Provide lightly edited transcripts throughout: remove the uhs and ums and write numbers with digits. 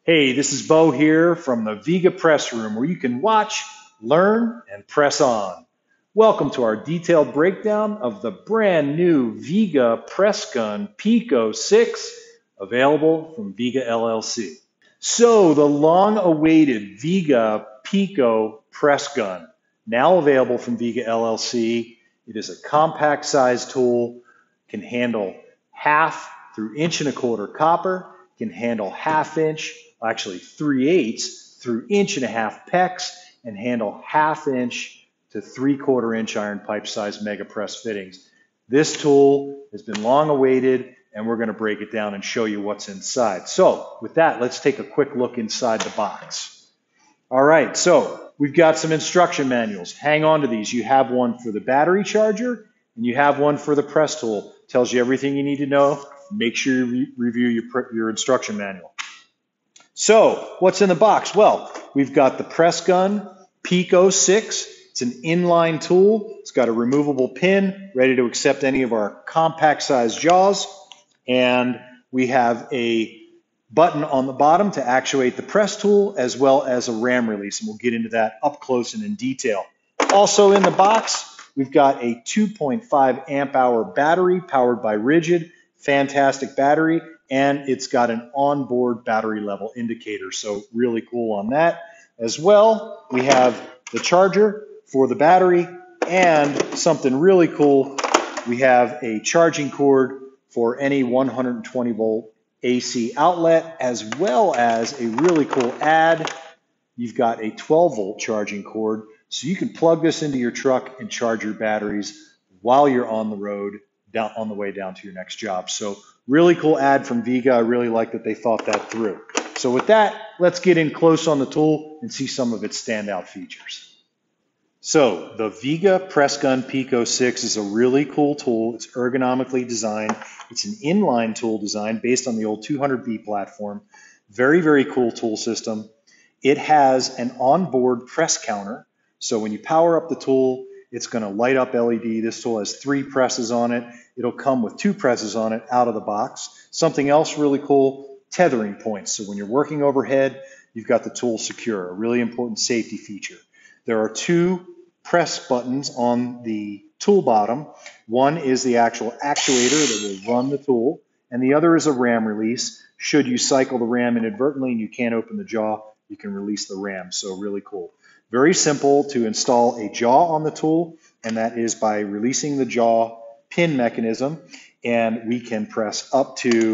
Hey, this is Bo here from the Viega Press Room where you can watch, learn, and press on. Welcome to our detailed breakdown of the brand new Viega Pressgun Picco 6 available from Viega LLC. So the long-awaited Viega Picco press gun, now available from Viega LLC. It is a compact size tool, can handle 1/2 through 1.25" copper, can handle 1/2 inch, actually 3/8 through 1.5" PEX, and handle 1/2 inch to 3/4 inch iron pipe size mega press fittings. This tool has been long awaited, and we're going to break it down and show you what's inside. So with that, let's take a quick look inside the box. All right, so we've got some instruction manuals. Hang on to these. You have one for the battery charger, and you have one for the press tool. Tells you everything you need to know. Make sure you review your instruction manual. So what's in the box? Well, we've got the Pressgun Picco 6. It's an inline tool. It's got a removable pin, ready to accept any of our compact size jaws. And we have a button on the bottom to actuate the press tool, as well as a ram release. And we'll get into that up close and in detail. Also in the box, we've got a 2.5 amp hour battery powered by Rigid. Fantastic battery. And it's got an onboard battery level indicator. So really cool on that. As well, we have the charger for the battery, and something really cool, we have a charging cord for any 120 volt AC outlet, as well as a really cool add. You've got a 12 volt charging cord, so you can plug this into your truck and charge your batteries while you're on the road, on the way down to your next job. So really cool add from Viega. I really like that they thought that through. So with that, let's get in close on the tool and see some of its standout features. So the Viega Pressgun Picco 6 is a really cool tool. It's ergonomically designed. It's an inline tool design based on the old 200B platform. Very, very cool tool system. It has an onboard press counter. So when you power up the tool, it's going to light up LED. This tool has 3 presses on it. It'll come with 2 presses on it out of the box. Something else really cool, tethering points. So when you're working overhead, you've got the tool secure, a really important safety feature. There are 2 press buttons on the tool bottom. One is the actual actuator that will run the tool, and the other is a ram release. Should you cycle the ram inadvertently and you can't open the jaw, you can release the ram. So really cool. Very simple to install a jaw on the tool, and that is by releasing the jaw pin mechanism, and we can press up to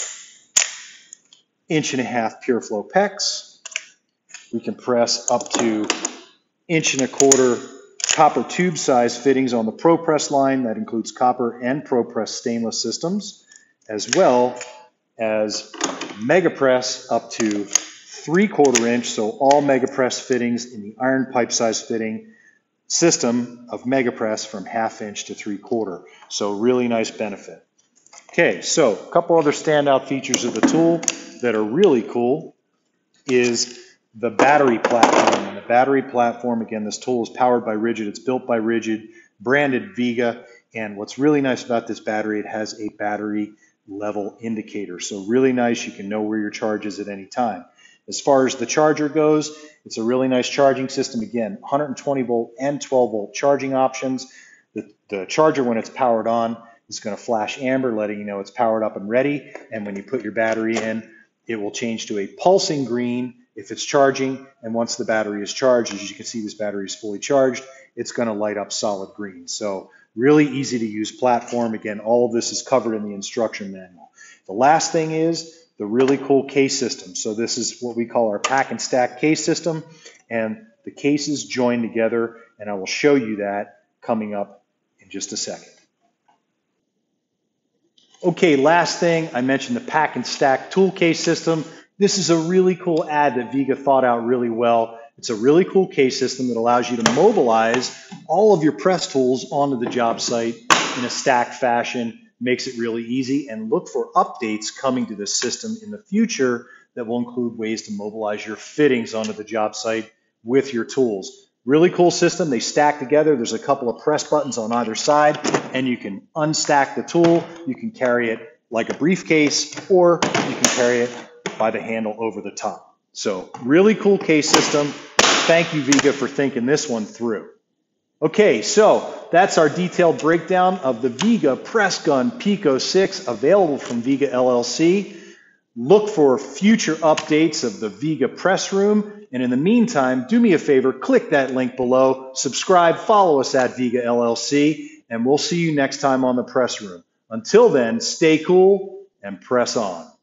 1.5" pure flow PEX. We can press up to 1.25" copper tube size fittings on the ProPress line. That includes copper and ProPress stainless systems, as well as Mega Press up to 3/4 inch. So all Mega Press fittings in the iron pipe size fitting system of Mega Press from 1/2 inch to 3/4. So really nice benefit. Okay, so a couple other standout features of the tool that are really cool is the battery platform. And the battery platform, again, this tool is powered by Rigid. It's built by Rigid, branded Viega. And what's really nice about this battery, it has a battery level indicator. So really nice, you can know where your charge is at any time. As far as the charger goes, it's a really nice charging system. Again, 120 volt and 12 volt charging options. The charger, when it's powered on, is going to flash amber, letting you know it's powered up and ready. And when you put your battery in, it will change to a pulsing green if it's charging. And once the battery is charged, as you can see, this battery is fully charged, it's going to light up solid green. So really easy to use platform. Again, all of this is covered in the instruction manual. The last thing is the really cool case system. So this is what we call our pack and stack case system, and the cases join together, and I will show you that coming up in just a second. Okay, last thing, I mentioned the pack and stack tool case system. This is a really cool add that Viega thought out really well. It's a really cool case system that allows you to mobilize all of your press tools onto the job site in a stacked fashion. Makes it really easy, and look for updates coming to this system in the future that will include ways to mobilize your fittings onto the job site with your tools. Really cool system. They stack together. There's a couple of press buttons on either side, and you can unstack the tool. You can carry it like a briefcase, or you can carry it by the handle over the top. So really cool case system. Thank you, Viega, for thinking this one through. Okay, so that's our detailed breakdown of the Viega Pressgun Picco 6, available from Viega LLC. Look for future updates of the Viega Press Room, and in the meantime, do me a favor, click that link below, subscribe, follow us at Viega LLC, and we'll see you next time on the Press Room. Until then, stay cool and press on.